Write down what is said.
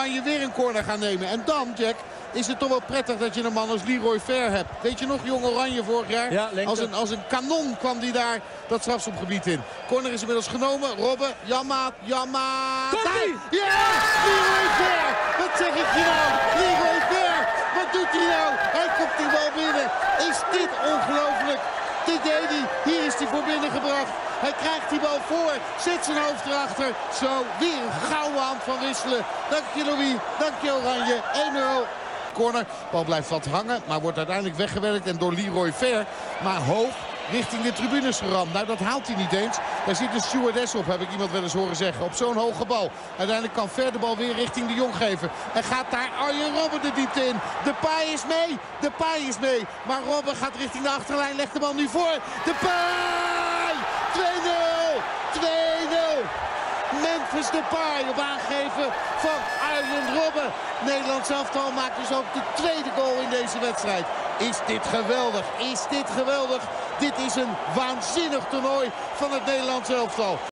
Oranje weer een corner gaan nemen. En dan, Jack, is het toch wel prettig dat je een man als Leroy Fer hebt. Weet je nog, Jong Oranje vorig jaar? Ja, als een kanon kwam die daar dat strafschopgebied in. Corner is inmiddels genomen. Robben, Janmaat. Ja! Leroy Fer! Wat zeg ik je nou? Leroy Fer! Wat doet hij nou? Hij komt die bal binnen. Is dit ongelooflijk? Dit deed hij. Hier is hij voor binnen gebracht. Hij krijgt die bal voor. Zet zijn hoofd erachter. Zo, weer een gouden hand van Wisselen. Dank je Louis. Dank je Oranje. 1-0. Corner. Bal blijft wat hangen. Maar wordt uiteindelijk weggewerkt. En door Leroy Fer. Maar hoog richting de tribunes geramd. Nou, dat haalt hij niet eens. Daar zit een stewardess op, heb ik iemand wel eens horen zeggen. Op zo'n hoge bal. Uiteindelijk kan Fer de bal weer richting de Jong geven. En gaat daar Arjen Robben de diepte in. Depay is mee. Depay is mee. Maar Robben gaat richting de achterlijn. Legt de bal nu voor. Depay! 2-0! 2-0! Memphis Depay op aangeven van Arjen Robben. Nederland elftal maakt dus ook de tweede goal in deze wedstrijd. Is dit geweldig? Is dit geweldig? Dit is een waanzinnig toernooi van het Nederlands elftal.